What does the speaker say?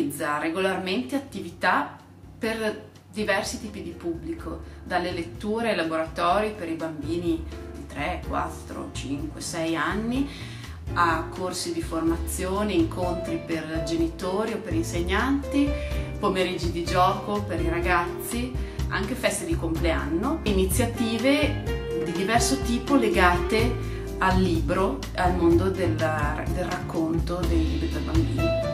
organizza regolarmente attività per diversi tipi di pubblico, dalle letture ai laboratori per i bambini di 3, 4, 5, 6 anni, a corsi di formazione, incontri per genitori o per insegnanti, pomeriggi di gioco per i ragazzi, anche feste di compleanno, iniziative di diverso tipo legate al libro, al mondo del racconto dei libri per bambini.